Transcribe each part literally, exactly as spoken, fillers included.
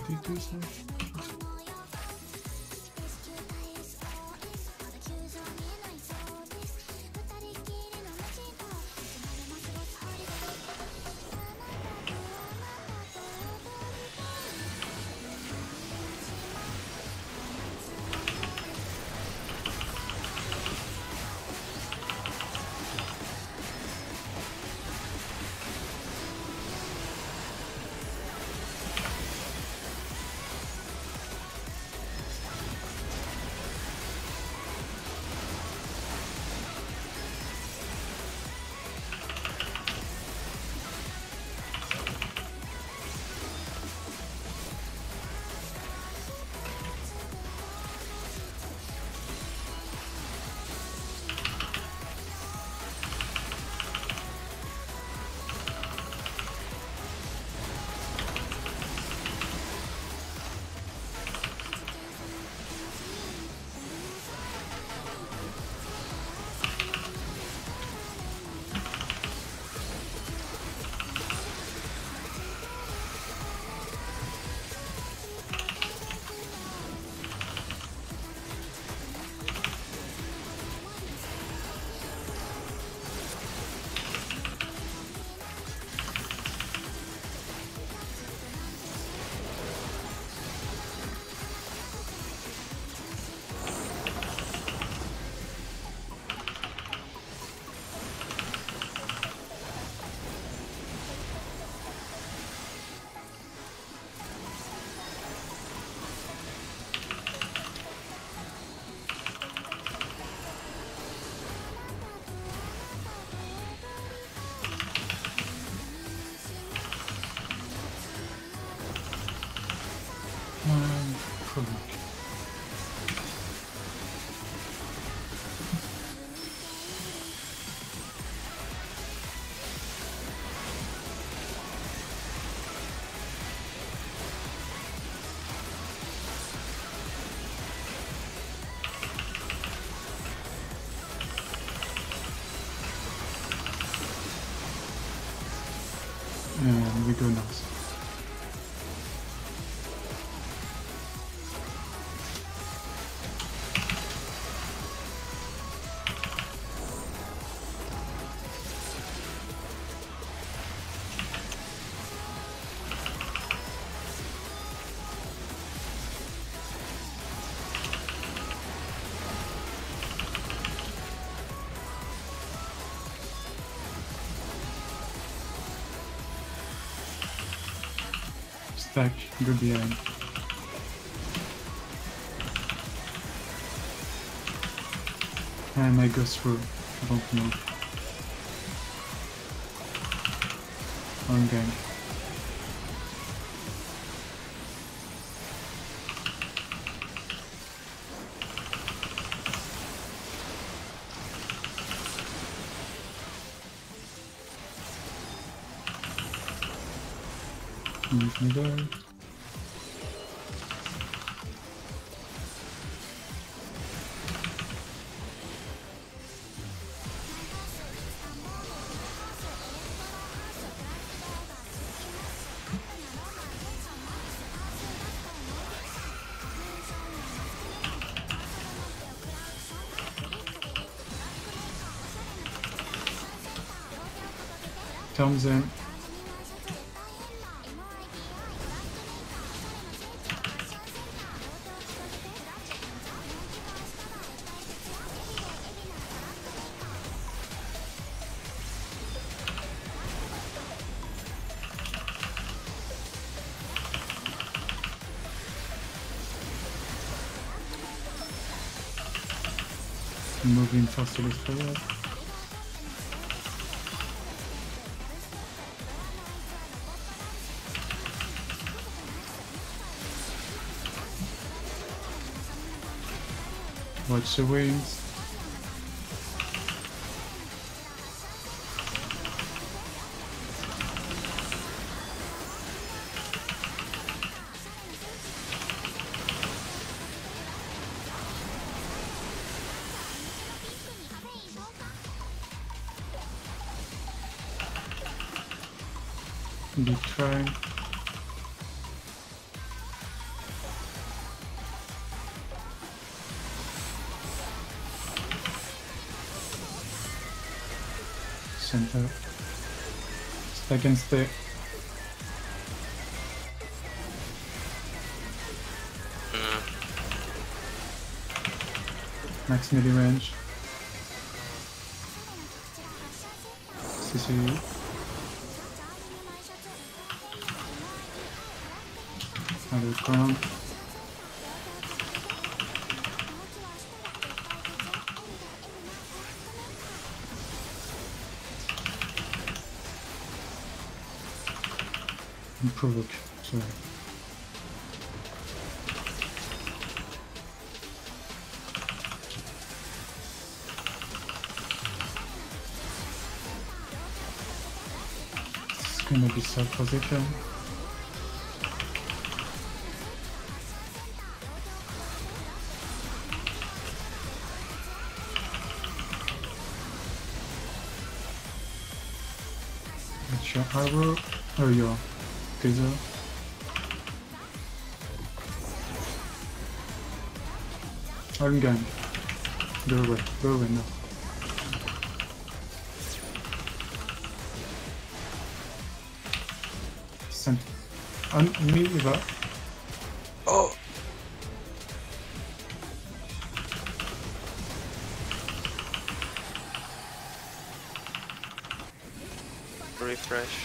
do so? Um, probably. And we go next. Stack, go behind. And I go through, don't move. On gang. Leave me there. Comes in. Moving faster forward. Watch the wings. Good try. center. Stay and stay. Mm. Max melee range. C C U. Another crown. And provoke, sorry. It's gonna be sub position. That's your arrow or your taser. Arm gun. Go away, go away now. Send. On me, Eva. Oh! Refresh.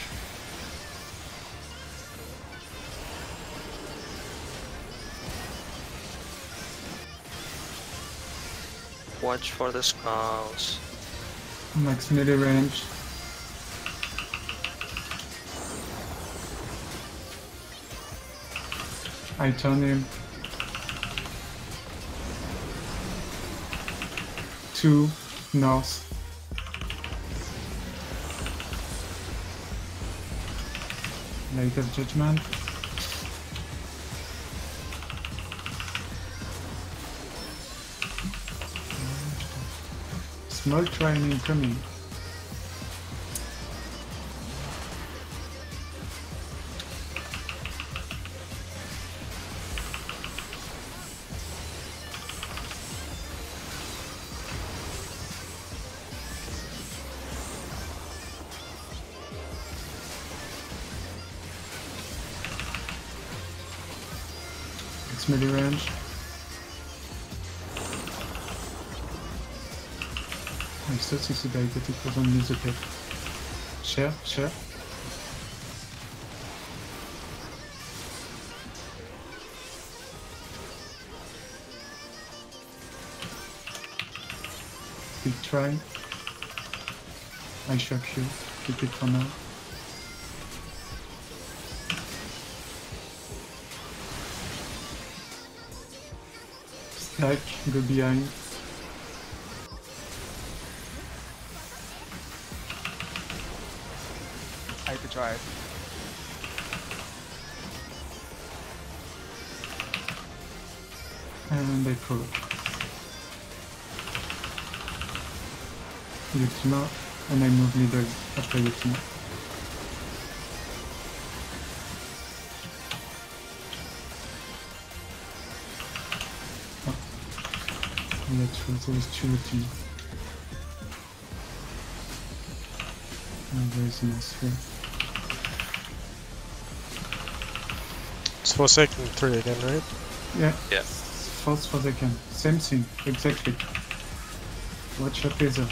Watch for the skulls. Max melee range. I turn him. Two north. Light of Judgment. Small train incoming. It's melee range. I still succeeded, but it was on music. Share, share. Big try. I shock you. Keep it for now. Stack, go behind. I could try it. And I provoke. Ultima, and I move middle after Ultima. Oh. That's true, there is two Ultima. And there is an S here. It's for second three again, right? Yeah. Yeah. False for second. Same thing, exactly. Watch your taser.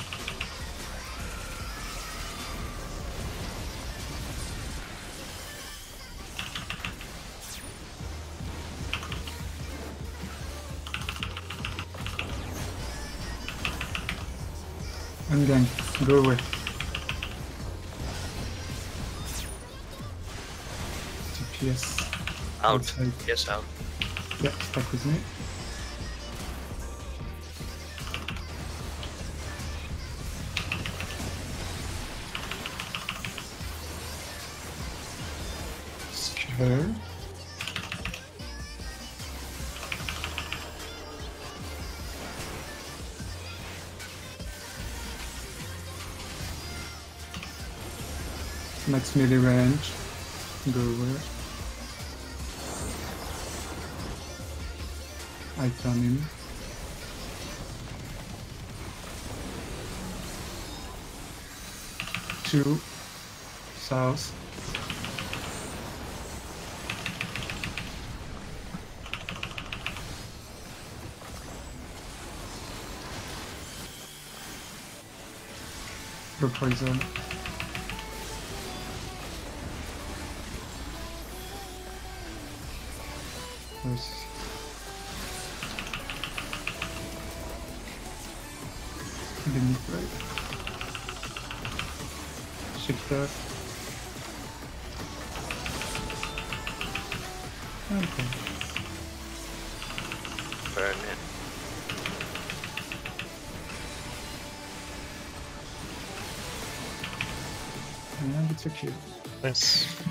Ungang, go away. T P S. Out. Outside. Yes, out. Yeah, stuck with me. Scare. Max melee range. Go away. I turn him. two, south. Blue poison. Nice. Beneath right. Shifter. Okay. Burn it. And it's a kill. Nice.